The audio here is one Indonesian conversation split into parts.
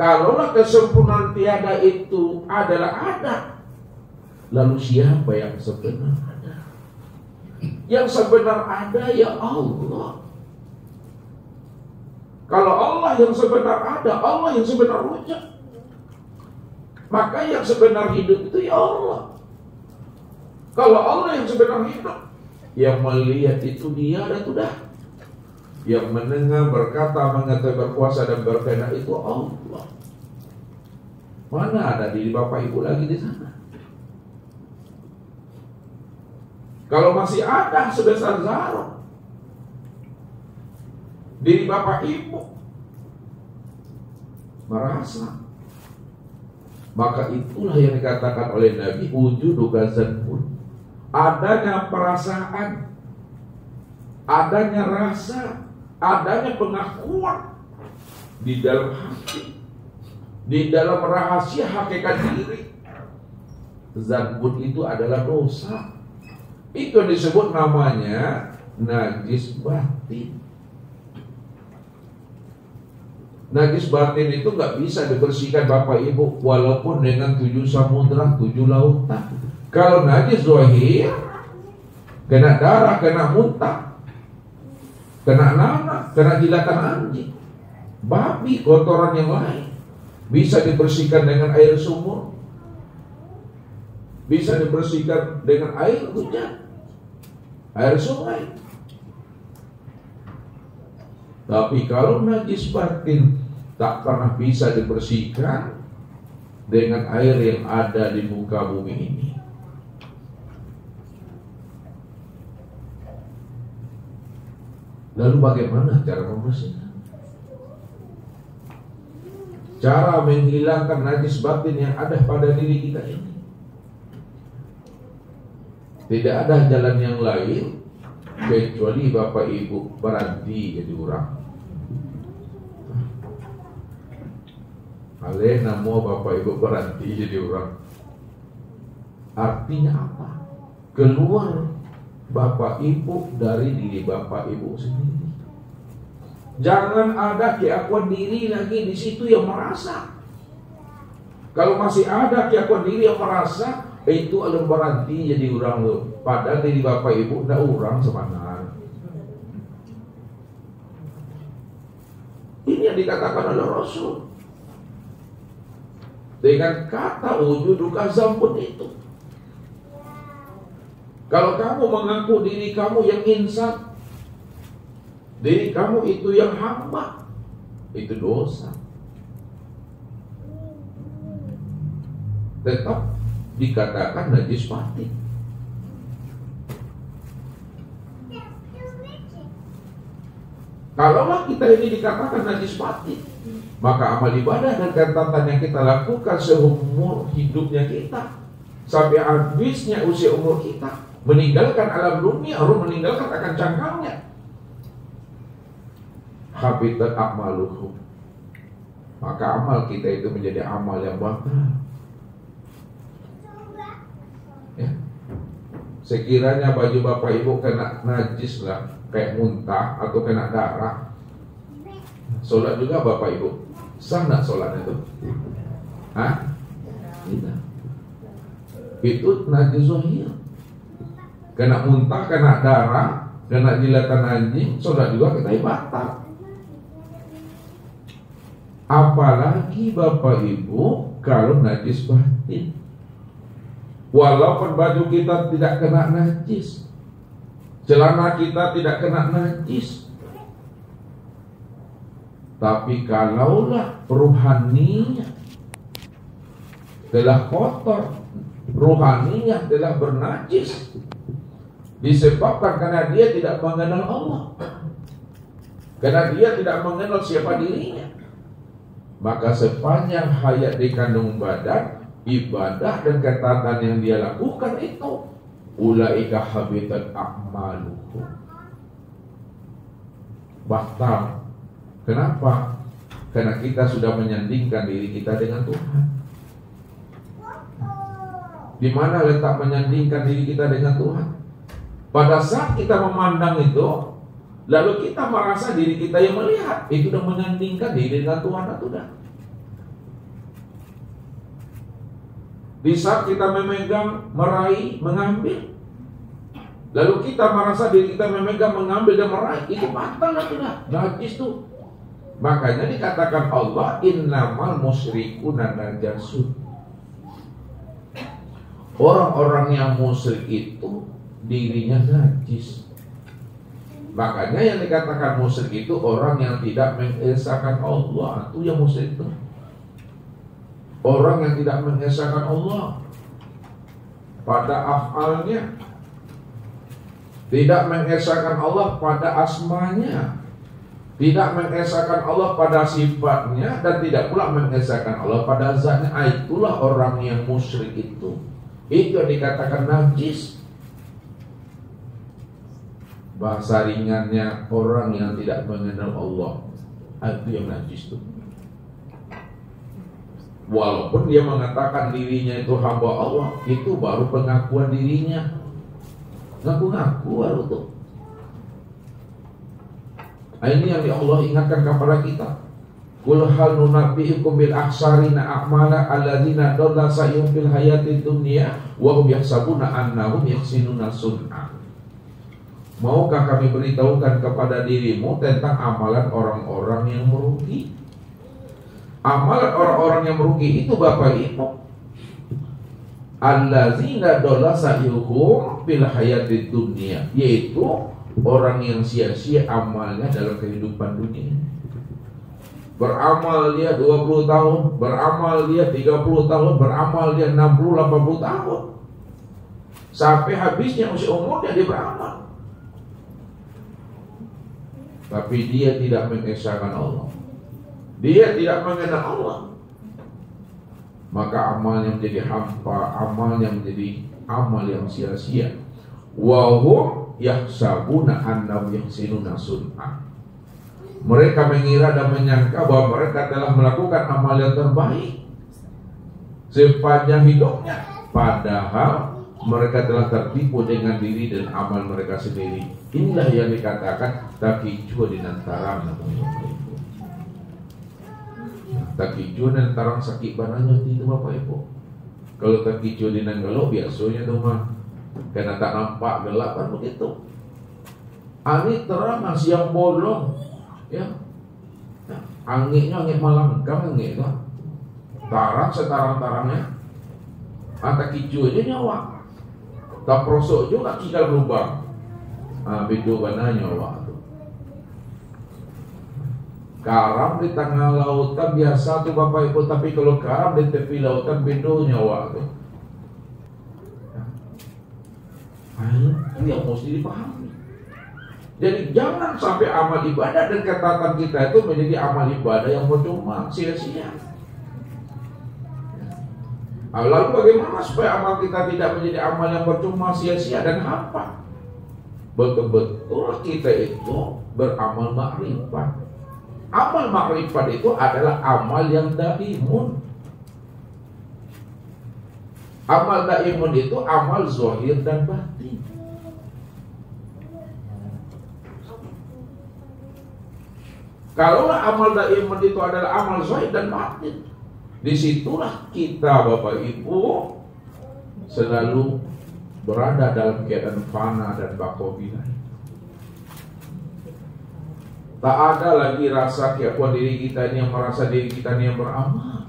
Kalaulah kesempurnaan tiada itu adalah ada, lalu siapa yang sebenar ada? Yang sebenar ada ya Allah. Kalau Allah yang sebenar ada, Allah yang sebenar wujud, maka yang sebenar hidup itu ya Allah. Kalau Allah yang sebenar hidup, yang melihat itu dia dan sudah. Yang mendengar, berkata, mengetahui, berkuasa dan berkehendak itu Allah. Mana ada diri Bapak Ibu lagi di sana? Kalau masih ada sebesar zarah diri Bapak Ibu merasa, maka itulah yang dikatakan oleh Nabi wujudu gazanun, adanya perasaan, adanya rasa, adanya pengakuan di dalam hati, di dalam rahasia hakikat diri. Zanbun itu adalah dosa. Itu disebut namanya najis batin. Najis batin itu nggak bisa dibersihkan Bapak Ibu, walaupun dengan 7 samudra, 7 lautan. Kalau najis zahir, kena darah, kena muntah, kena nanah, kena jilatan anjing, babi, kotoran yang lain, bisa dibersihkan dengan air sumur, bisa dibersihkan dengan air hujan, air sungai. Tapi kalau najis batin tak pernah bisa dibersihkan dengan air yang ada di muka bumi ini. Lalu bagaimana cara membersihkan? Cara menghilangkan najis batin yang ada pada diri kita ini, tidak ada jalan yang lain kecuali Bapak Ibu berhenti jadi orang. Alena mau Bapak Ibu berhenti jadi orang. Artinya apa? Keluar Bapak Ibu dari diri Bapak Ibu sendiri. Jangan ada keakuan diri lagi di situ yang merasa. Kalau masih ada keakuan diri yang merasa, itu adalah berhenti jadi orang loh. Padahal diri Bapak Ibu tidak orang sebenarnya. Ini yang dikatakan oleh Rasul dengan kata wujudu gazanun itu. Kalau kamu mengaku diri kamu yang insan, diri kamu itu yang hamba, itu dosa. Tetap dikatakan najis batin. Kalaulah kita ini dikatakan najis batin, maka amal ibadah dan ketaatan yang kita lakukan seumur hidupnya kita, sampai habisnya usia umur kita, meninggalkan alam dunia, harus meninggalkan akan cangkangnya, habitat akmaluhum, maka amal kita itu menjadi amal yang batal. Ya. Sekiranya baju Bapak Ibu kena najis lah, kayak muntah atau kena darah, sholat juga Bapak Ibu, sah nggak sholatnya itu? Hah? Tidak. Itu najis zahir. Kena muntah, kena darah, kena jilatan anjing, sholat juga kita batal. Apalagi Bapak Ibu kalau najis batin. Walaupun baju kita tidak kena najis, celana kita tidak kena najis, tapi kalaulah rohaninya telah kotor, rohaninya telah bernajis, disebabkan karena dia tidak mengenal Allah, karena dia tidak mengenal siapa dirinya, maka sepanjang hayat di kandung badan, ibadah dan ketaatan yang dia lakukan itu ulaika habitat a'maluhum, batal. Kenapa? Karena kita sudah menyandingkan diri kita dengan Tuhan. Di mana letak menyandingkan diri kita dengan Tuhan? Pada saat kita memandang itu, lalu kita merasa diri kita yang melihat, itu sudah menyandingkan diri dengan Tuhan atau tidak? Di saat kita memegang, meraih, mengambil, lalu kita merasa diri kita memegang, mengambil dan meraih, itu batal lah, sudah najis tuh. Makanya dikatakan Allah, innamal musyrikuna najasun. Orang-orang yang musyrik itu dirinya najis. Makanya yang dikatakan musyrik itu orang yang tidak mengesahkan Allah, itu yang musyrik itu. Orang yang tidak mengesahkan Allah pada afalnya, tidak mengesahkan Allah pada asmanya, tidak mengesahkan Allah pada sifatnya, dan tidak pula mengesahkan Allah pada zatnya. Itulah orang yang musyrik itu. Itu yang dikatakan najis. Bahasa ringannya, orang yang tidak mengenal Allah, itu yang najis itu. Walaupun dia mengatakan dirinya itu hamba Allah, itu baru pengakuan dirinya. Ngaku-ngaku baru tuh. Ini yang Allah ingatkan kepada kita. Qul hal nunabbi'ukum bil akhsarina a'mala alladzina dhalla sa'yuhum fil hayatid dunya wa hum yahsabuna annahum yuhsinuna sun'a. Maukah kami beritahukan kepada dirimu tentang amalan orang-orang yang merugi? Amalan orang-orang yang merugi itu Bapak Ibu, alladzina dhalla sa'yuhum fil hayatid dunya, yaitu orang yang sia-sia amalnya dalam kehidupan dunia. Beramal dia 20 tahun, beramal dia 30 tahun, beramal dia 60-80 tahun, sampai habisnya usia umurnya dia beramal, tapi dia tidak mengesahkan Allah, dia tidak mengenal Allah. Maka amalnya menjadi hampa, amalnya menjadi amal yang sia-sia. Wa hum yahsabuna annahum yuhsinuna sun'a. Mereka mengira dan menyangka bahwa mereka telah melakukan amal yang terbaik sepanjang hidupnya, padahal mereka telah tertipu dengan diri dan amal mereka sendiri. Inilah yang dikatakan takicu di antara takicu dan tarang sakit bananya itu Bapak Ibu. Kalau takicu di nanggalo biasanya tuh mah karena tak nampak gelap kan begitu. Angin terang siang bolong, ya. Anginnya angin malam kan angin itu. Tarang setarang-tarangnya. Takicu aja nyawa. Tak prosok juga kita lubang. Begitu bananya nyawa. Karam di tengah lautan biasa tuh Bapak Ibu, tapi kalau karam di tepi lautan beda nyawa tuh. Ini yang mesti dipahami. Jadi jangan sampai amal ibadah dan ketaatan kita itu menjadi amal ibadah yang percuma, sia-sia. Lalu bagaimana supaya amal kita tidak menjadi amal yang percuma, sia-sia dan hampa? Betul-betul kita itu beramal makrifat. Amal makrifat itu adalah amal yang daimun. Amal daimun itu amal zahir dan batin. Kalau amal daimun itu adalah amal zahir dan batin, disitulah kita Bapak Ibu selalu berada dalam keadaan fana dan bakobilah. Tak ada lagi rasa keakuan diri kita ini yang merasa diri kita ini yang beramal.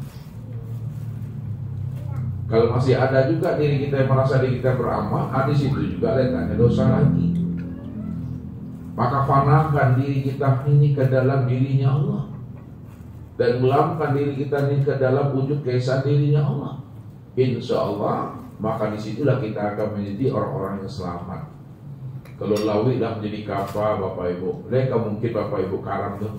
Kalau masih ada juga diri kita yang merasa diri kita beramal, di situ juga letaknya dosa lagi. Maka fanakan diri kita ini ke dalam dirinya Allah, dan melamkan diri kita ini ke dalam wujud keesaan dirinya Allah. Insya Allah, maka disitulah kita akan menjadi orang-orang yang selamat. Kalau lawi dah menjadi kapa Bapak Ibu, mereka mungkin Bapak Ibu karam tuh.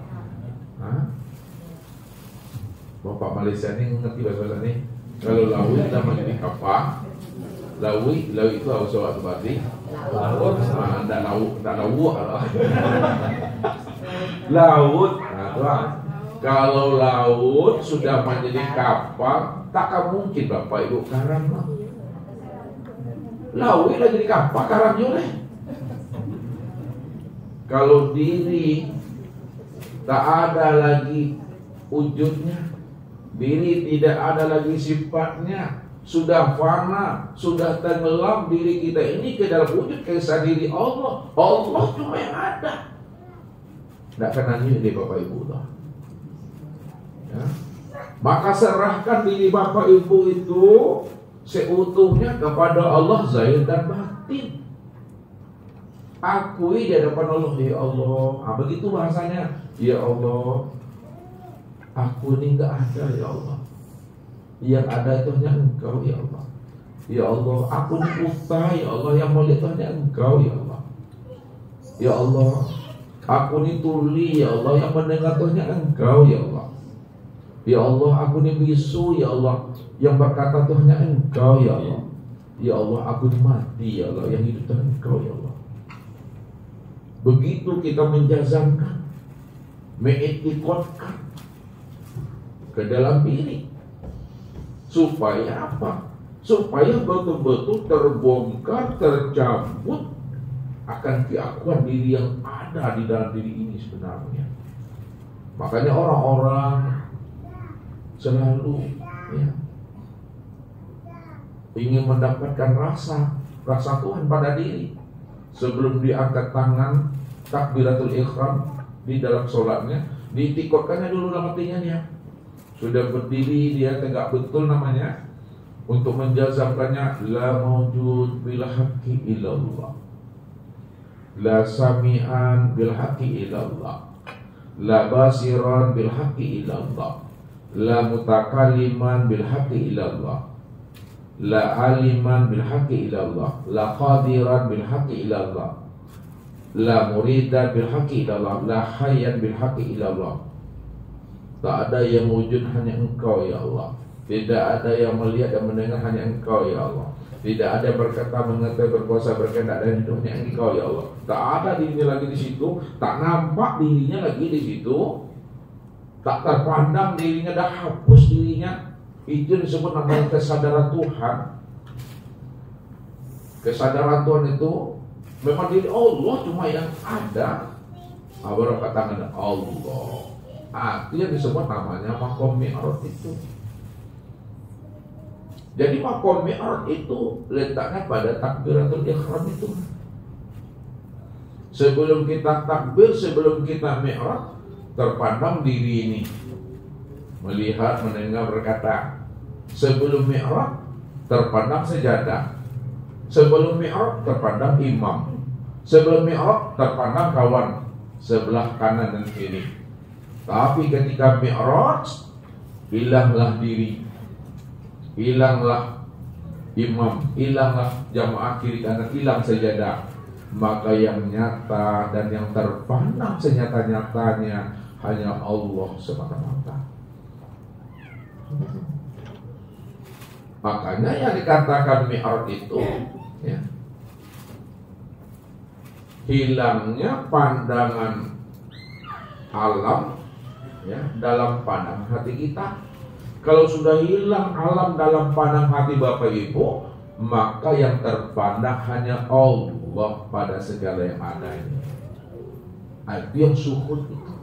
Bapak Malaysia ini ngerti bahasa ini. Kalau lawi dah menjadi kapa, lawi itu harus waktu berarti. Tak laut lah. Laut. Kalau laut sudah menjadi kapal, takkan mungkin Bapak Ibu karam lah. Lawi lah jadi kapal, karam juga. Kalau diri tak ada lagi wujudnya, diri tidak ada lagi sifatnya, sudah fana, sudah tenggelam diri kita ini ke dalam wujud keesaan diri Allah. Allah cuma yang ada. Tidak kena deh Bapak Ibu lah. Ya. Maka serahkan diri Bapak Ibu itu seutuhnya kepada Allah zahir dan batin. Akui di hadapan Allah, ya Allah. Begitu bahasanya, ya Allah. Aku ini enggak ada, ya Allah. Yang ada itu hanya Engkau, ya Allah. Ya Allah, aku ini buta, ya Allah. Yang melihat itu hanya Engkau, ya Allah. Ya Allah, aku ini tuli, ya Allah. Yang mendengar itu hanya Engkau, ya Allah. Ya Allah, aku ini bisu, ya Allah. Yang berkata itu hanya Engkau, ya Allah. Ya Allah, aku ini mati, ya Allah. Yang hidup itu Engkau, ya Allah. Begitu kita menjazamkan, mengetikotkan ke dalam diri. Supaya apa? Supaya betul-betul terbongkar, tercabut akan keakuan diri yang ada di dalam diri ini sebenarnya. Makanya orang-orang selalu ingin mendapatkan rasa Tuhan pada diri. Sebelum diangkat tangan takbiratul ihram di dalam sholatnya, ditikotkannya dulu dalam hatinya. Sudah berdiri dia tegak betul namanya untuk menjazamkannya, la mawjud bil haqqi illallah, la sami'an bil haqqi illallah, la basiran bil haqqi illallah, la mutakalliman bil haqqi illallah, la aliman bil haqqi illallah, la qadiran bil haqqi illallah, la muridan bil haqqi illallah, la hayyan bil haqqi illallah. Tak ada yang wujud hanya Engkau, ya Allah. Tidak ada yang melihat dan mendengar hanya Engkau, ya Allah. Tidak ada yang berkata, mengetahui, berkuasa, berkehendak dan hidup hanya Engkau, ya Allah. Tak ada dirinya lagi di situ, tak nampak dirinya lagi di situ, tak terpandang dirinya, dah hapus dirinya. Itu disebut namanya kesadaran Tuhan. Kesadaran Tuhan itu memang diri Allah cuma yang ada. Baru katakan Allah. Itu yang disebut namanya makom mi'raj itu. Jadi makom mi'raj itu letaknya pada takbiratul ihram itu. Sebelum kita takbir, sebelum kita mi'raj, terpandang diri ini, melihat, mendengar, berkata. Sebelum mi'raj terpandang sejadah. Sebelum mi'raj terpandang imam. Sebelum mi'raj terpandang kawan sebelah kanan dan kiri. Tapi ketika mi'raj, hilanglah diri, hilanglah imam, hilanglah jamaah kiri kanan, hilang sejadah. Maka yang nyata dan yang terpandang senyata-nyatanya hanya Allah semata-mata. Makanya yang dikatakan mi'raj itu, hilangnya pandangan alam dalam pandang hati kita. Kalau sudah hilang alam dalam pandang hati Bapak Ibu, maka yang terpandang hanya Allah pada segala yang ada ini. Itu yang syuhud itu.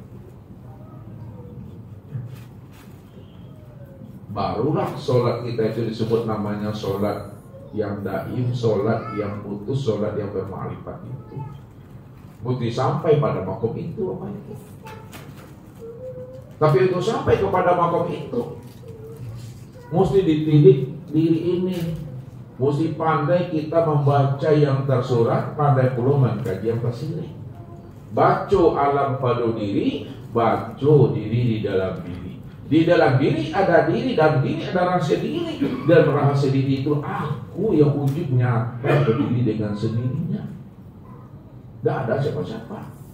Barulah sholat kita itu disebut namanya sholat yang daim, sholat yang putus, sholat yang bermakrifat itu. Mesti sampai pada makom itu Bapak Ibu. Tapi untuk sampai kepada makom itu, mesti dididik diri ini. Mesti pandai kita membaca yang tersurat, pandai pula mengkaji yang tersirat. Baca alam pada diri, baca diri di dalam diri. Di dalam diri ada diri, dan diri ada rahasia diri. Dan rahasia diri itu aku yang wujud nyata berdiri dengan sendirinya. Tidak ada siapa-siapa.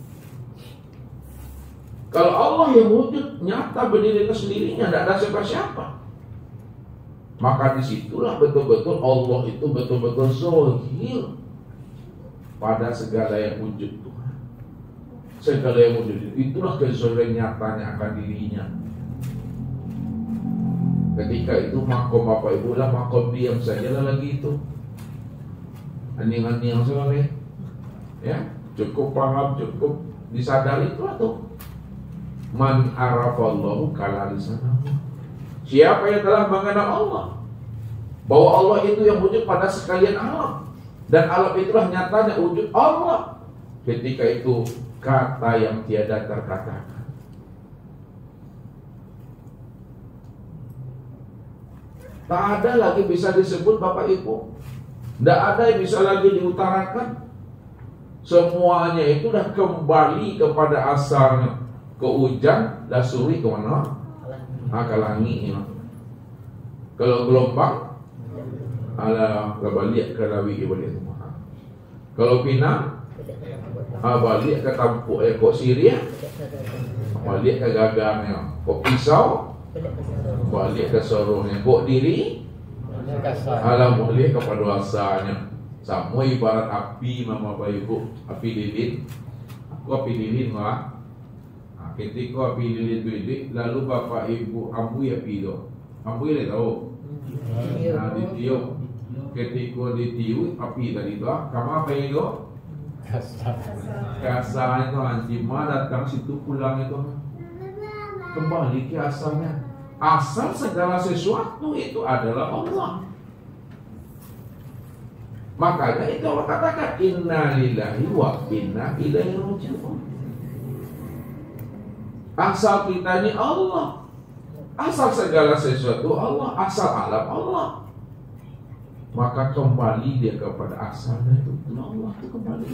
Kalau Allah yang wujud nyata berdiri dengan sendirinya, tidak ada siapa-siapa. Maka disitulah betul-betul Allah itu betul-betul zahir pada segala yang wujud Tuhan. Segala yang wujud itulah kezahiran nyatanya akan dirinya. Ketika itu makom Bapak Ibu lah, makom diam saja lah lagi itu. Aning-aning soleh, ya cukup paham, cukup disadari itu atau man arafallahu kala lisanahu. Siapa yang telah mengenal Allah, bahwa Allah itu yang wujud pada sekalian alam, dan alam itulah nyatanya wujud Allah. Ketika itu kata yang tiada terkatakan. Tak ada lagi bisa disebut Bapak Ibu. Tidak ada yang bisa lagi diutarakan. Semuanya itu dah kembali kepada asalnya. Ke hujan, dah suri ke mana? Ke langit. Kalau gelombang, balik ke rawi balik semua. Kalau pinang, balik ke tampuk kok Syria, balik ke gagangnya. Kok pisau, balik ke sorongnya. Kok diri, balik kepada asalnya. Sama ibarat api, mama ibu, api lilin. Aku api lilin lah. Ketika api lilin, lalu bapak ibu ambu ya pido. Ambu ya tahu. Nah ditiup. Ketika ditiup api tadi tu, kamu apa itu? Kasar itu anjima datang situ pulang itu. Kembali ke asalnya. Asal segala sesuatu itu adalah Allah. Makanya itu Allah katakan inna lillahi wa inna ilaihi raji'un. Asal kita ini Allah. Asal segala sesuatu Allah, asal alam Allah. Maka kembali dia kepada asalnya itu Allah itu kembali.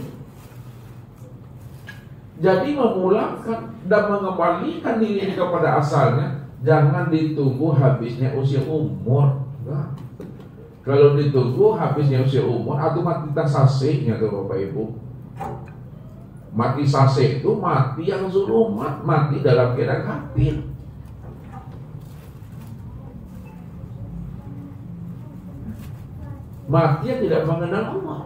Jadi memulangkan dan mengembalikan diri kepada asalnya, jangan ditunggu habisnya usia umur. Nah, kalau ditunggu habisnya usia umur, atau mati tasasiknya tuh Bapak Ibu. Mati sasik itu mati yang zulumat, mati dalam keadaan kafir. Mati yang tidak mengenal Allah.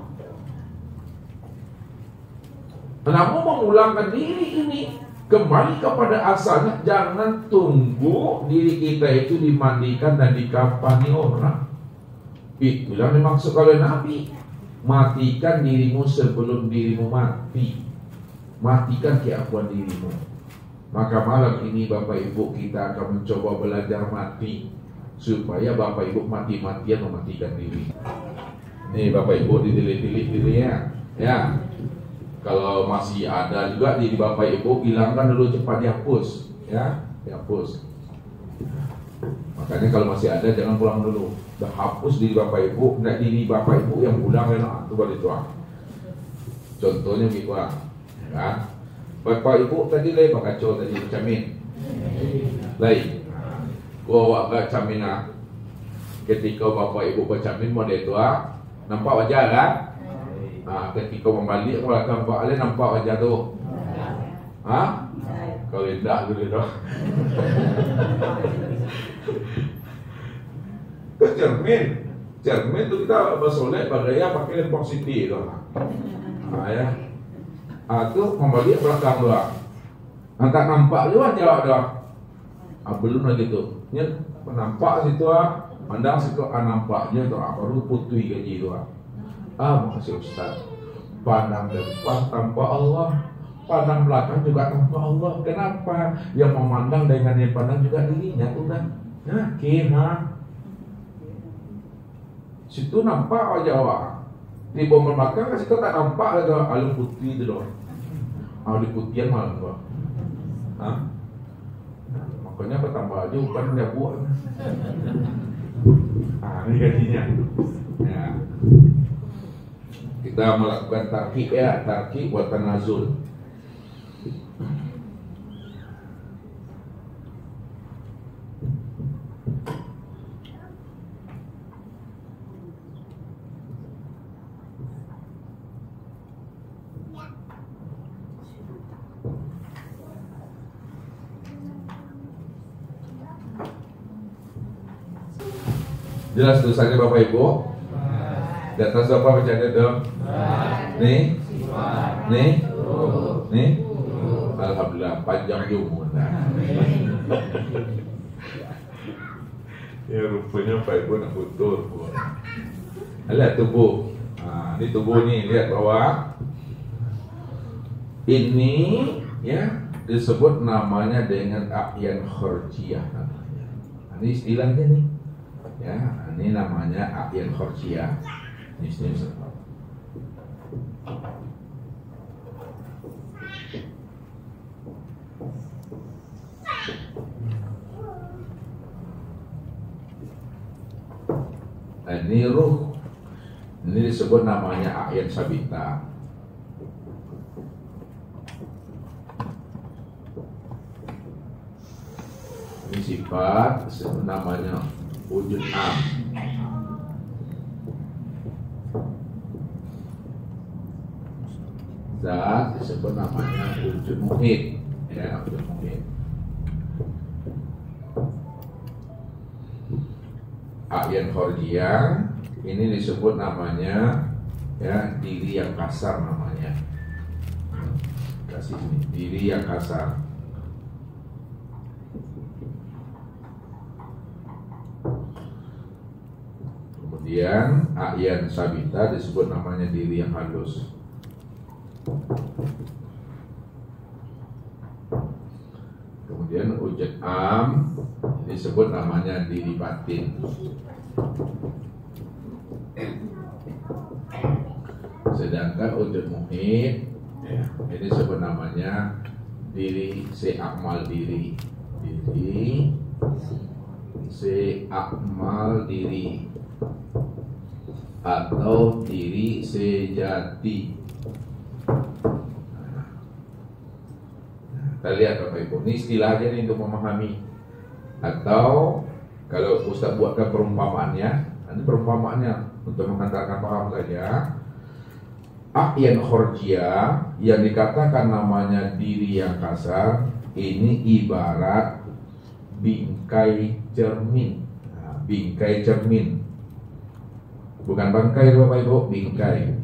Namun memulangkan diri ini kembali kepada asalnya, jangan tunggu diri kita itu dimandikan dan dikafani orang. Itulah dimaksud oleh Nabi. Matikan dirimu sebelum dirimu mati. Matikan keakuan dirimu. Maka malam ini Bapak Ibu kita akan mencoba belajar mati, supaya Bapak Ibu mati-matian mematikan diri. Nih Bapak Ibu ditilik-tilik dirinya. Ya. Kalau masih ada juga di Bapak Ibu, hilangkan dulu, cepat dihapus. Ya, dihapus. Makanya kalau masih ada jangan pulang dulu. Dah hapus diri Bapak Ibu, enggak diri Bapak Ibu yang pulang enak itu balik doang. Contohnya gitu kan. Bapak Ibu tadi lay kacau tadi bercamin. Lay. Gua agak camin ketika Bapak Ibu bercamin model itu nampak wajah kan? Ketika membalik kalau Pak Ali nampak wajah tu. Kalau tidak dulu dah. Cermin tu kita bersolek bergaya pakai positif tu. Ya. Tu membalik belakang doang. Tak nampak juga jawab dah. Belum lagi tu. Nya nampak situ pandang situ nampaknya tu baru putih gaji tu. Makasih Ustaz. Pandang depan tanpa Allah, pandang belakang juga tanpa Allah. Kenapa? Yang memandang dengan yang pandang juga dirinya udah. Situ nampak wajah awak. Di bawah belakang situ tak nampak ada alun putih tu doh. Di putihan malam tu. Makanya bertambah aja bukan dia buat. Ini gajinya. Ya. Kita melakukan tarkib ya, tarkib buat tanazul. Jelas tulisannya Bapak Ibu? Di atas apa baca itu? Nih? Alhamdulillah panjang umur. Ya rupanya Pak Ibu nak betul. Lihat tubuh. Ini tubuh nih, lihat bawah. Ini ya disebut namanya dengan ahyan khurjiyah. Ini istilahnya nih. Ya, ini namanya a'yan khorjiyah. Ini ini ruh. Ini disebut namanya a'yan sabita. Ini sifat disebut namanya wujud am. Zat disebut namanya wujud muhit. Ya, wujud muhit. A'yan khorjiyah ini disebut namanya ya diri yang kasar namanya. Kasih sini, diri yang kasar. Kemudian a'yan sabita disebut namanya diri yang halus. Kemudian wujud am disebut namanya diri batin. Sedangkan wujud muhit ya, ini disebut namanya diri se'akmal diri. Diri se'akmal diri atau diri sejati. Kita lihat Bapak Ibu, ini istilah aja nih untuk memahami. Atau kalau Ustaz buatkan perumpamaannya, ini perumpamaannya untuk mengantarkan paham saja. A'yan khorjiyah yang dikatakan namanya diri yang kasar, ini ibarat bingkai cermin. Nah, bingkai cermin, bukan bangkai Bapak Ibu, bingkai.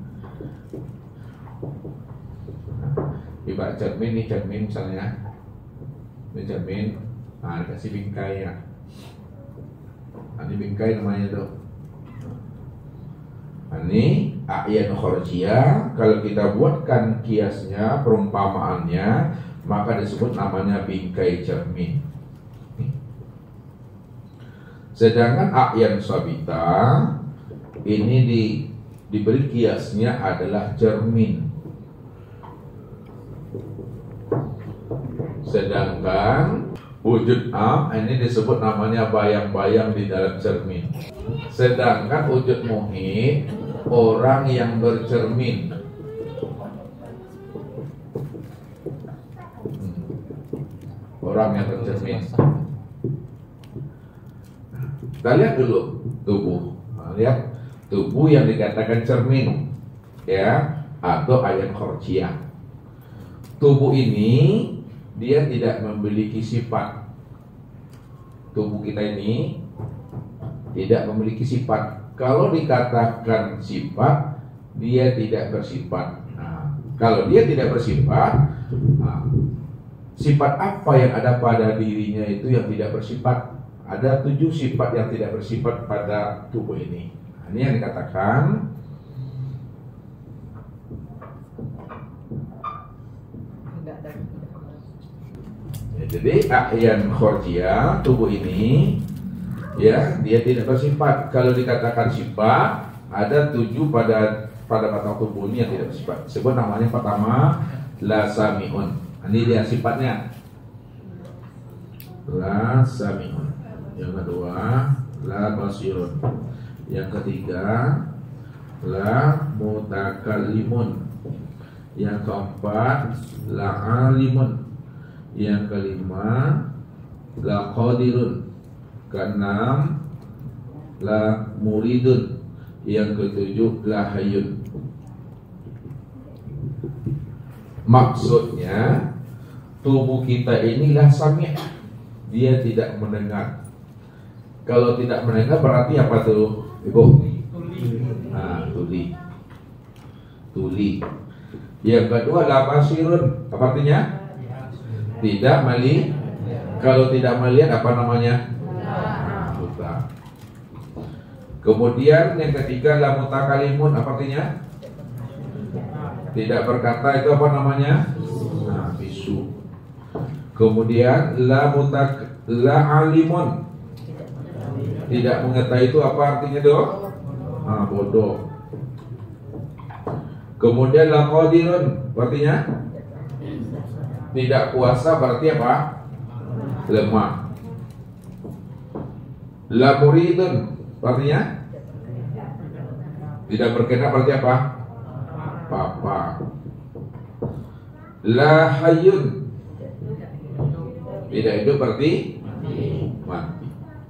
Ibarat cermin, ini cermin misalnya, ini cermin, nah dikasih bingkai ya. Nah, ini bingkai namanya tuh. Nah, ini a'yan khorjiyah, kalau kita buatkan kiasnya, perumpamaannya, maka disebut namanya bingkai cermin. Sedangkan a'yan sabita ini diberi kiasnya adalah cermin. Sedangkan wujud am ini disebut namanya bayang-bayang di dalam cermin. Sedangkan wujud muhit orang yang bercermin. Orang yang bercermin. Kita lihat dulu tubuh. Nah, lihat tubuh yang dikatakan cermin, ya, atau a'yan khorjiyah. Tubuh ini dia tidak memiliki sifat. Tubuh kita ini tidak memiliki sifat. Kalau dikatakan sifat, dia tidak bersifat. Nah, kalau dia tidak bersifat, nah, sifat apa yang ada pada dirinya itu yang tidak bersifat? Ada 7 sifat yang tidak bersifat pada tubuh ini. Nah, ini yang dikatakan jadi a'yan khorjiyah, tubuh ini ya dia tidak bersifat. Kalau dikatakan sifat, ada 7 pada batang tubuh ini yang tidak bersifat. Sebut namanya pertama la sami'un. Ini dia sifatnya. La sami'un. Yang kedua la basirun. Yang ketiga la mutakallimun. Yang keempat la alimun. Yang kelima la qadirun. Keenam la muridun. Yang ketujuh la hayyun. Maksudnya tubuh kita inilah sami', dia tidak mendengar. Kalau tidak mendengar berarti apa tuh Ibu? Nah, tuli. Yang kedua la basirun, apa artinya? Tidak melihat. Kalau tidak melihat apa namanya? Buta. Kemudian yang ketiga la mutakalimun, apa artinya? Tidak berkata, itu apa namanya? Nah, bisu. Kemudian la alimun. Tidak mengetahui itu apa artinya dok? Bodoh. Kemudian la qadirun artinya tidak kuasa, berarti apa? Lemah. La muridun artinya tidak berkenan, berarti apa? Papa. La hayyun tidak hidup, berarti mati.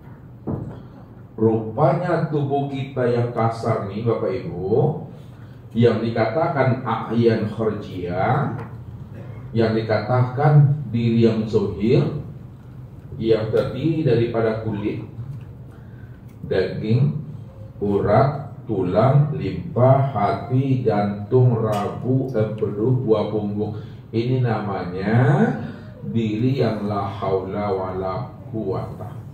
Rupanya tubuh kita yang kasar nih Bapak Ibu, yang dikatakan a'yan kharjiyah, yang dikatakan diri yang zohir, yang terdiri daripada kulit, daging, urat, tulang, limpa, hati, jantung, rabu, empedu, buah punggung. Ini namanya diri yang la haula wala quwata.